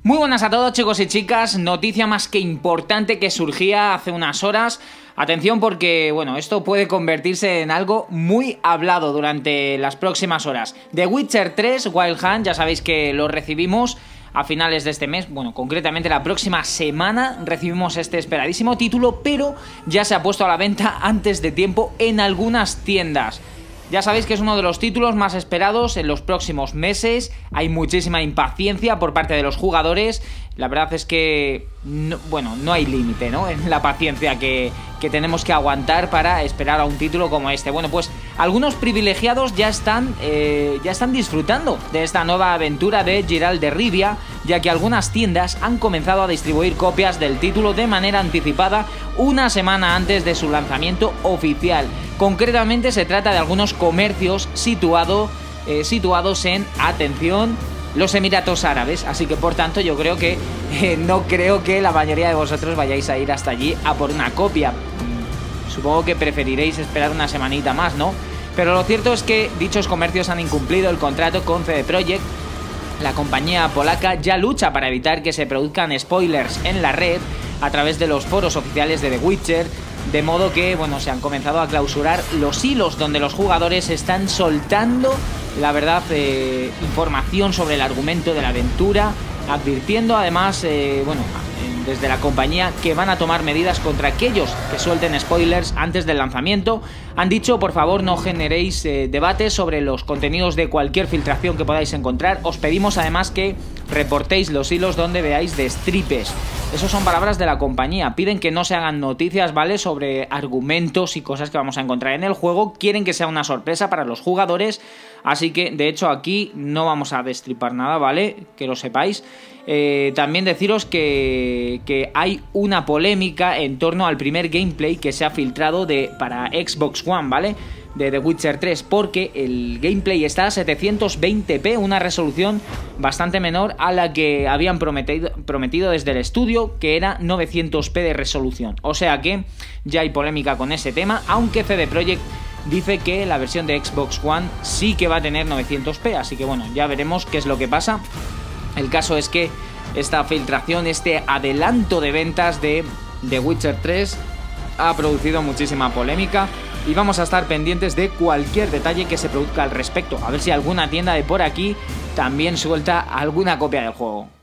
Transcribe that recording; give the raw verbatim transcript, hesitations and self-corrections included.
Muy buenas a todos, chicos y chicas. Noticia más que importante que surgía hace unas horas. Atención porque, bueno, esto puede convertirse en algo muy hablado durante las próximas horas. The Witcher tres Wild Hunt, ya sabéis que lo recibimos a finales de este mes, bueno, concretamente la próxima semana recibimos este esperadísimo título, pero ya se ha puesto a la venta antes de tiempo en algunas tiendas. Ya sabéis que es uno de los títulos más esperados en los próximos meses, hay muchísima impaciencia por parte de los jugadores, la verdad es que, no, bueno, no hay límite, ¿no?, en la paciencia que, que tenemos que aguantar para esperar a un título como este. Bueno, pues algunos privilegiados ya están, eh, ya están disfrutando de esta nueva aventura de Geralt de Rivia, ya que algunas tiendas han comenzado a distribuir copias del título de manera anticipada una semana antes de su lanzamiento oficial. Concretamente se trata de algunos comercios situado, eh, situados en, atención, los Emiratos Árabes, así que por tanto yo creo que eh, no creo que la mayoría de vosotros vayáis a ir hasta allí a por una copia. Supongo que preferiréis esperar una semanita más, ¿no? Pero lo cierto es que dichos comercios han incumplido el contrato con C D Projekt. La compañía polaca ya lucha para evitar que se produzcan spoilers en la red a través de los foros oficiales de The Witcher, de modo que, bueno, se han comenzado a clausurar los hilos donde los jugadores están soltando, la verdad, eh, información sobre el argumento de la aventura, advirtiendo además, eh, bueno, desde la compañía que van a tomar medidas contra aquellos que suelten spoilers antes del lanzamiento. Han dicho, por favor, no generéis eh, debates sobre los contenidos de cualquier filtración que podáis encontrar. Os pedimos además que reportéis los hilos donde veáis destripes. Esas son palabras de la compañía. Piden que no se hagan noticias, ¿vale?, sobre argumentos y cosas que vamos a encontrar en el juego. Quieren que sea una sorpresa para los jugadores. Así que, de hecho, aquí no vamos a destripar nada, ¿vale?, que lo sepáis. Eh, también deciros que, que hay una polémica en torno al primer gameplay que se ha filtrado de, para Xbox One, ¿vale?, de The Witcher tres, porque el gameplay está a setecientos veinte p, una resolución bastante menor a la que habían prometido, prometido desde el estudio, que era novecientos p de resolución. O sea que ya hay polémica con ese tema, aunque C D Projekt dice que la versión de Xbox One sí que va a tener novecientos p, así que bueno, ya veremos qué es lo que pasa. El caso es que esta filtración, este adelanto de ventas de The Witcher tres ha producido muchísima polémica y vamos a estar pendientes de cualquier detalle que se produzca al respecto. A ver si alguna tienda de por aquí también suelta alguna copia del juego.